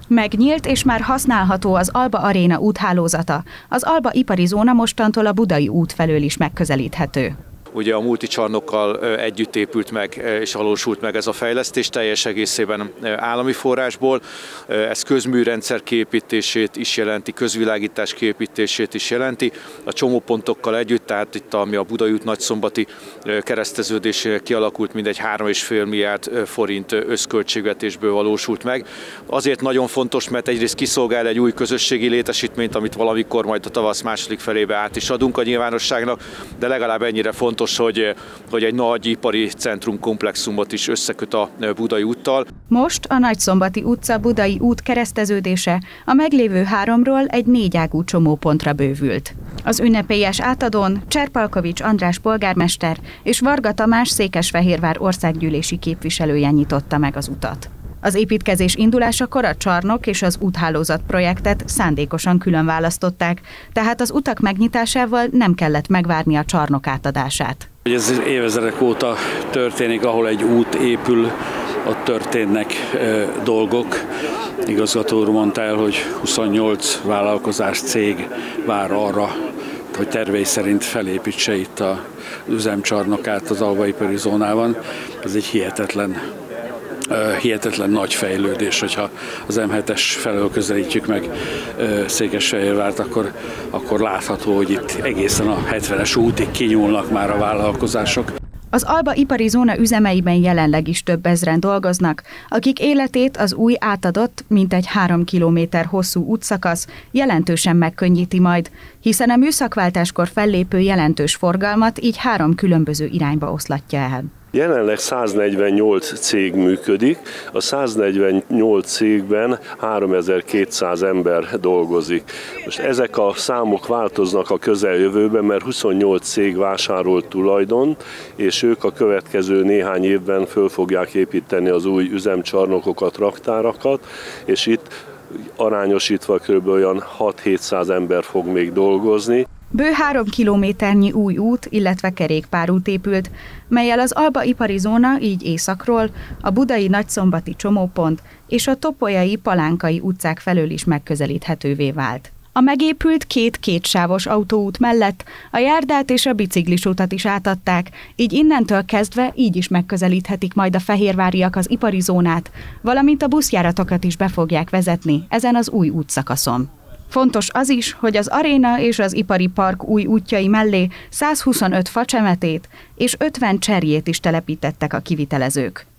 Megnyílt és már használható az Alba Aréna úthálózata. Az Alba ipari zóna mostantól a Budai út felől is megközelíthető. Ugye a multicsarnokkal együtt épült meg és valósult meg ez a fejlesztés teljes egészében állami forrásból. Ez közműrendszer kiépítését is jelenti, közvilágítás kiépítését is jelenti. A csomópontokkal együtt, tehát itt ami a Budai út nagyszombati kereszteződésénél kialakult, mindegy 3,5 milliárd forint összköltségvetésből valósult meg. Azért nagyon fontos, mert egyrészt kiszolgál egy új közösségi létesítményt, amit valamikor majd a tavasz második felébe át is adunk a nyilvánosságnak, de legalább ennyire fontos, hogy egy nagy ipari centrumkomplexumot is összeköt a Budai úttal. Most a Nagyszombati utca Budai út kereszteződése a meglévő 3-ról egy 4 ágú csomópontra bővült. Az ünnepélyes átadón Cserpalkovics András polgármester és Varga Tamás Székesfehérvár országgyűlési képviselője nyitotta meg az utat. Az építkezés indulásakor a csarnok és az úthálózat projektet szándékosan külön választották, tehát az utak megnyitásával nem kellett megvárni a csarnok átadását. Ez évezredek óta történik, ahol egy út épül, ott történnek dolgok. Igazgató úr mondta el, hogy 28 vállalkozás, cég vár arra, hogy tervei szerint felépítse itt az üzemcsarnokát az Alba ipari zónában. Ez egy hihetetlen nagy fejlődés, hogyha az M7-es felől közelítjük meg Székesfehérvárt, akkor látható, hogy itt egészen a 70-es útig kinyúlnak már a vállalkozások. Az Alba ipari zóna üzemeiben jelenleg is több ezren dolgoznak, akik életét az új átadott, mintegy 3 kilométer hosszú útszakasz jelentősen megkönnyíti majd, hiszen a műszakváltáskor fellépő jelentős forgalmat így 3 különböző irányba oszlatja el. Jelenleg 148 cég működik, a 148 cégben 3200 ember dolgozik. Most ezek a számok változnak a közeljövőben, mert 28 cég vásárolt tulajdont, és ők a következő néhány évben föl fogják építeni az új üzemcsarnokokat, raktárakat, és itt arányosítva kb. Olyan 6-700 ember fog még dolgozni. Bő 3 kilométernyi új út, illetve kerékpárút épült, mellyel az Alba ipari zóna így északról, a budai nagyszombati csomópont és a topolyai palánkai utcák felől is megközelíthetővé vált. A megépült 2 kétsávos autóút mellett a járdát és a biciklis utat is átadták, így innentől kezdve így is megközelíthetik majd a fehérváriak az ipari zónát, valamint a buszjáratokat is be fogják vezetni ezen az új útszakaszon. Fontos az is, hogy az aréna és az ipari park új útjai mellé 125 facsemetét és 50 cserjét is telepítettek a kivitelezők.